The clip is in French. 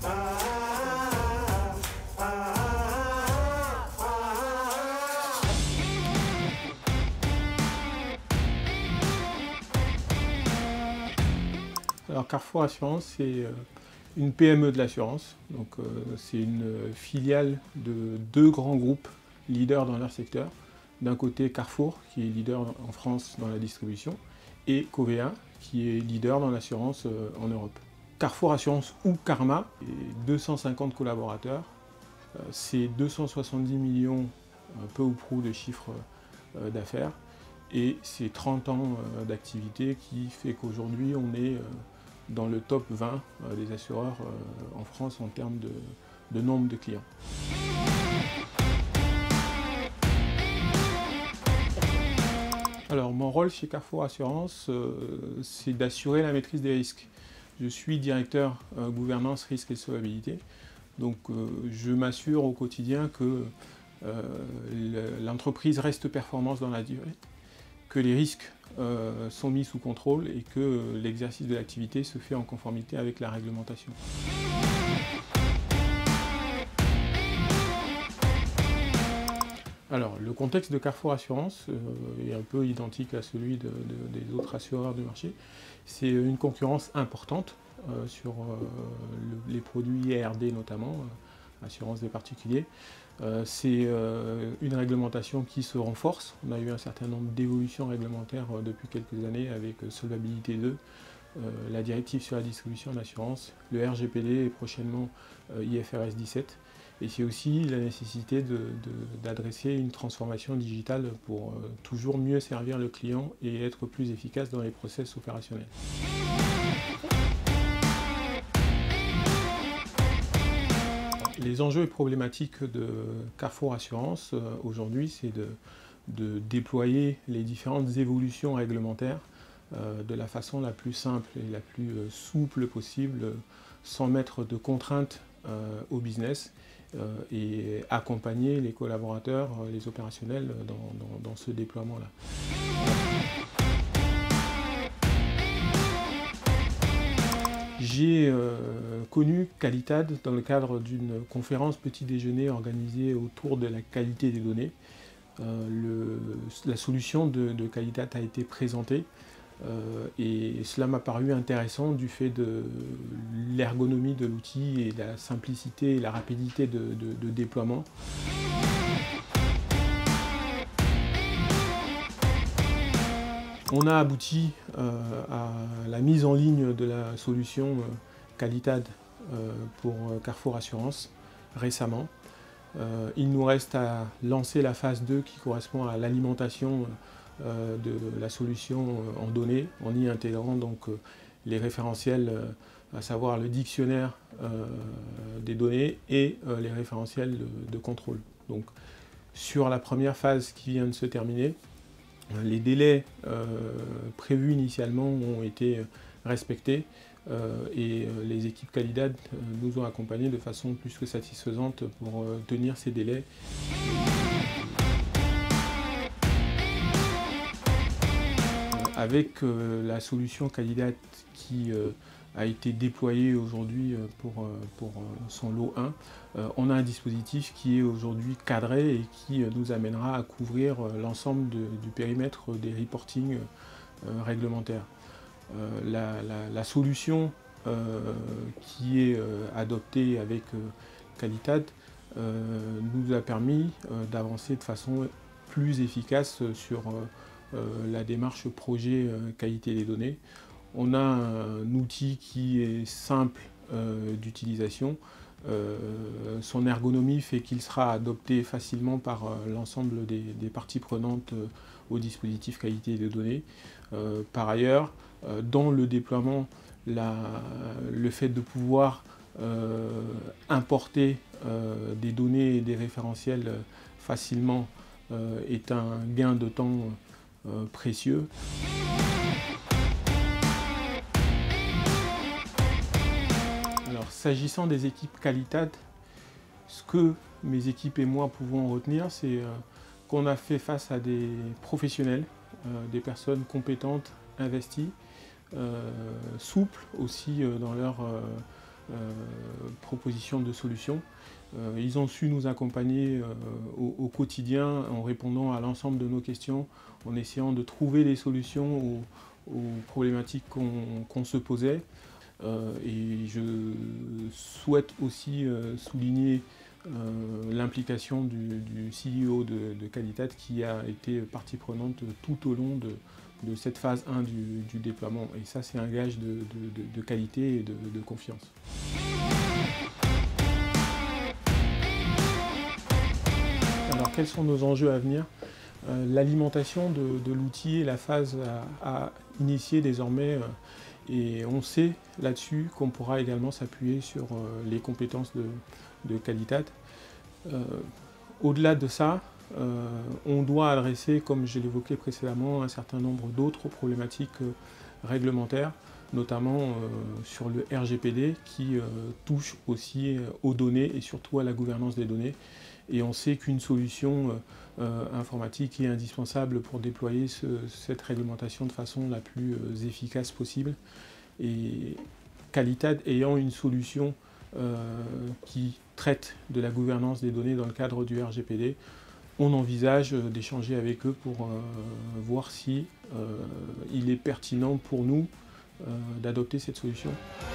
Alors Carrefour Assurance, c'est une PME de l'assurance. Donc c'est une filiale de deux grands groupes leaders dans leur secteur. D'un côté Carrefour, qui est leader en France dans la distribution, et Covéa, qui est leader dans l'assurance en Europe. Carrefour Assurance ou Karma, 250 collaborateurs, c'est 270 millions peu ou prou de chiffre d'affaires, et c'est 30 ans d'activité qui fait qu'aujourd'hui on est dans le top 20 des assureurs en France en termes de nombre de clients. Alors mon rôle chez Carrefour Assurance, c'est d'assurer la maîtrise des risques. Je suis directeur gouvernance, risque et solvabilité. Donc je m'assure au quotidien que l'entreprise reste performante dans la durée, que les risques sont mis sous contrôle et que l'exercice de l'activité se fait en conformité avec la réglementation. Alors, le contexte de Carrefour Assurance est un peu identique à celui des autres assureurs du marché. C'est une concurrence importante sur les produits IRD notamment, assurance des particuliers. C'est une réglementation qui se renforce. On a eu un certain nombre d'évolutions réglementaires depuis quelques années avec Solvabilité 2, la directive sur la distribution d'assurance, le RGPD et prochainement IFRS 17. Et c'est aussi la nécessité d'adresser une transformation digitale pour toujours mieux servir le client et être plus efficace dans les process opérationnels. Les enjeux et problématiques de Carrefour Assurance aujourd'hui, c'est de déployer les différentes évolutions réglementaires de la façon la plus simple et la plus souple possible, sans mettre de contraintes au business et accompagner les collaborateurs, les opérationnels dans ce déploiement-là. J'ai connu Qualitad dans le cadre d'une conférence petit déjeuner organisée autour de la qualité des données. La solution de Qualitad a été présentée et cela m'a paru intéressant du fait de l'ergonomie de l'outil et la simplicité et la rapidité de déploiement. On a abouti à la mise en ligne de la solution Qualitad pour Carrefour Assurance récemment. Il nous reste à lancer la phase 2 qui correspond à l'alimentation de la solution en données, en y intégrant donc les référentiels, à savoir le dictionnaire des données et les référentiels de contrôle. Donc, sur la première phase qui vient de se terminer, les délais prévus initialement ont été respectés et les équipes Qualitad nous ont accompagnés de façon plus que satisfaisante pour tenir ces délais. Avec la solution Qualitad qui a été déployée aujourd'hui pour son lot 1, on a un dispositif qui est aujourd'hui cadré et qui nous amènera à couvrir l'ensemble du périmètre des reporting réglementaires. La solution qui est adoptée avec Qualitad nous a permis d'avancer de façon plus efficace sur la démarche projet qualité des données. On a un outil qui est simple d'utilisation. Son ergonomie fait qu'il sera adopté facilement par l'ensemble des parties prenantes au dispositif qualité des données. Par ailleurs, dans le déploiement, le fait de pouvoir importer des données et des référentiels facilement est un gain de temps précieux. Alors, s'agissant des équipes Qualitad, ce que mes équipes et moi pouvons retenir, c'est qu'on a fait face à des professionnels, des personnes compétentes, investies, souples aussi dans leur proposition de solutions. Ils ont su nous accompagner au quotidien en répondant à l'ensemble de nos questions, en essayant de trouver des solutions aux problématiques qu'on se posait. Et je souhaite aussi souligner l'implication du CEO de Qualitat qui a été partie prenante tout au long de cette phase 1 du déploiement. Et ça, c'est un gage de qualité et de confiance. Alors, quels sont nos enjeux à venir? L'alimentation de l'outil est la phase à initier désormais. Et on sait là-dessus qu'on pourra également s'appuyer sur les compétences de Qualitat. Au-delà de ça, on doit adresser, comme je l'évoquais précédemment, un certain nombre d'autres problématiques réglementaires, notamment sur le RGPD qui touche aussi aux données et surtout à la gouvernance des données. Et on sait qu'une solution informatique est indispensable pour déployer cette réglementation de façon la plus efficace possible. Et Qualitat ayant une solution qui traite de la gouvernance des données dans le cadre du RGPD, on envisage d'échanger avec eux pour voir si il est pertinent pour nous d'adopter cette solution.